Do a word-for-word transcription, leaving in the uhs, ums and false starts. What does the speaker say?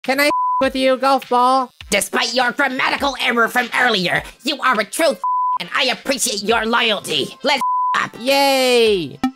Can I with you, golf ball? Despite your grammatical error from earlier, you are a true and I appreciate your loyalty. Let's up. Yay!